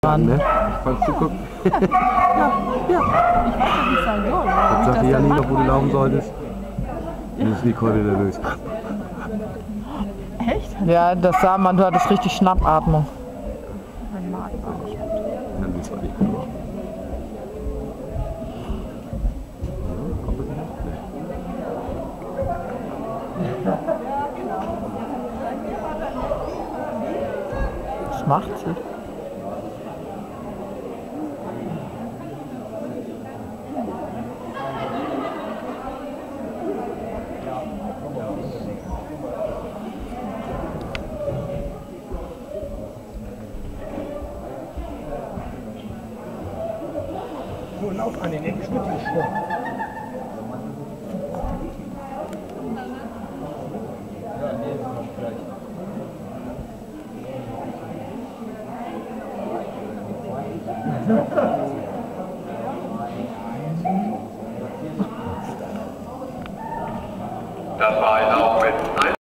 an, ne? Kannst du gucken. Ja, ich weiß ja, wie es sein soll. Jetzt sagt die Janina, wo du laufen solltest. Dann ist Nicole nervös. Echt? Ja, das sah man, du hattest richtig Schnappatmung. Mein Magen war nicht gut. Dann willst du nicht gut. Was macht sie? So, lauf an den nächsten Schritt gesprungen. Das war ein Lauf mit